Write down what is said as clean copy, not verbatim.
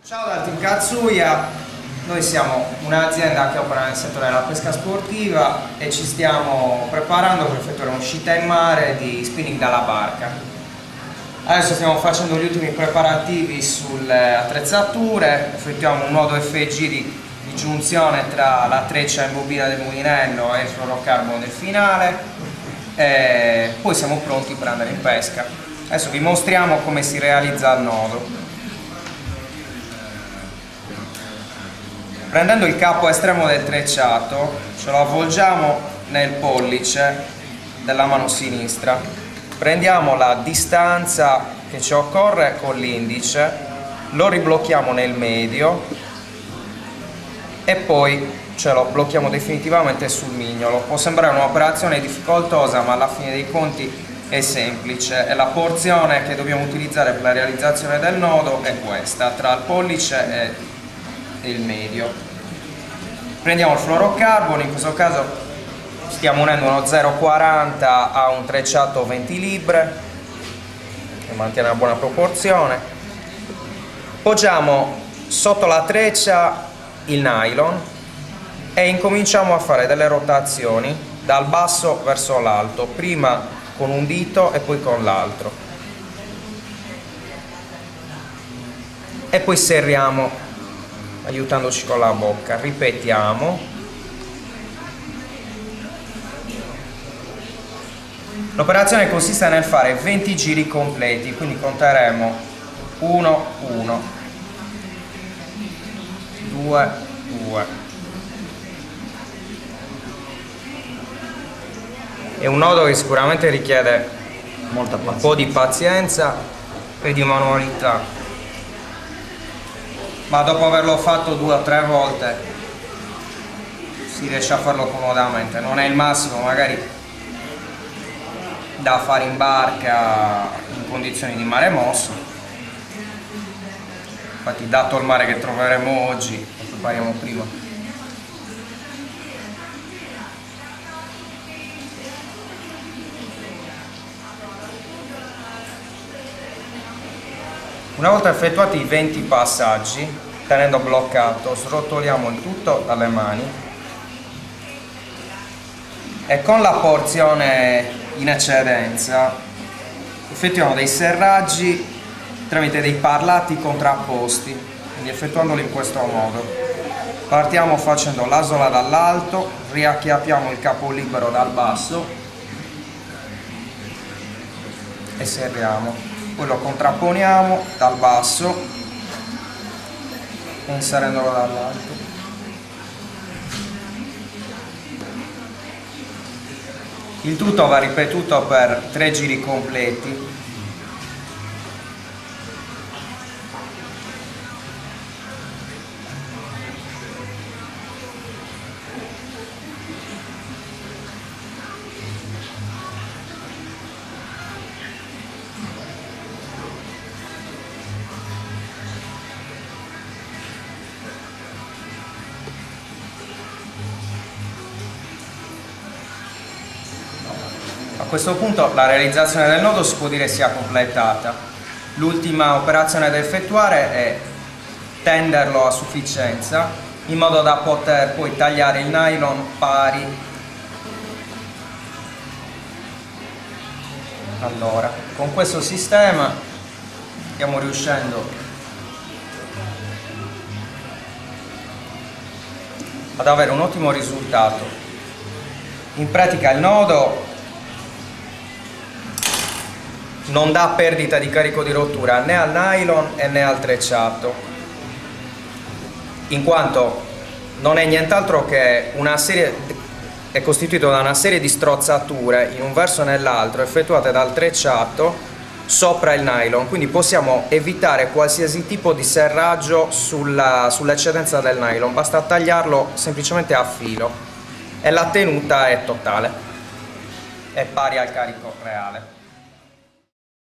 Ciao dal Team Katsuya, noi siamo un'azienda che opera nel settore della pesca sportiva e ci stiamo preparando per effettuare un'uscita in mare di spinning dalla barca. Adesso stiamo facendo gli ultimi preparativi sulle attrezzature, effettuiamo un nodo FG di giunzione tra la treccia in bobina del mulinello e il fluorocarbon del finale e poi siamo pronti per andare in pesca. Adesso vi mostriamo come si realizza il nodo. Prendendo il capo estremo del trecciato, ce lo avvolgiamo nel pollice della mano sinistra, prendiamo la distanza che ci occorre con l'indice, lo riblocchiamo nel medio e poi ce lo blocchiamo definitivamente sul mignolo. Può sembrare un'operazione difficoltosa, ma alla fine dei conti è semplice e la porzione che dobbiamo utilizzare per la realizzazione del nodo è questa, tra il pollice e il medio. Prendiamo il fluorocarbon, in questo caso stiamo unendo uno 0,40 a un trecciato 20 libre che mantiene una buona proporzione. Poggiamo sotto la treccia il nylon e incominciamo a fare delle rotazioni dal basso verso l'alto, prima con un dito e poi con l'altro, e poi serriamo aiutandoci con la bocca. Ripetiamo. L'operazione consiste nel fare 20 giri completi, quindi conteremo 1, 1, 2, 2. È un nodo che sicuramente richiede un po' di pazienza e di manualità, ma dopo averlo fatto 2 o 3 volte si riesce a farlo comodamente. Non è il massimo magari da fare in barca in condizioni di mare mosso, infatti dato il mare che troveremo oggi lo prepariamo prima. Una volta effettuati i 20 passaggi, tenendo bloccato, srotoliamo il tutto dalle mani e con la porzione in eccedenza effettuiamo dei serraggi tramite dei parlati contrapposti, quindi effettuandoli in questo modo. Partiamo facendo l'asola dall'alto, riacchiappiamo il capo libero dal basso e serriamo. Poi lo contrapponiamo dal basso inserendolo dall'alto. Il tutto va ripetuto per 3 giri completi. A questo punto la realizzazione del nodo si può dire sia completata. L'ultima operazione da effettuare è tenderlo a sufficienza in modo da poter poi tagliare il nylon pari. Allora, con questo sistema stiamo riuscendo ad avere un ottimo risultato. In pratica il nodo non dà perdita di carico di rottura né al nylon né al trecciato, in quanto non è nient'altro che è costituito da una serie di strozzature in un verso e nell'altro effettuate dal trecciato sopra il nylon, quindi possiamo evitare qualsiasi tipo di serraggio sull'eccedenza del nylon, basta tagliarlo semplicemente a filo e la tenuta è totale, è pari al carico reale.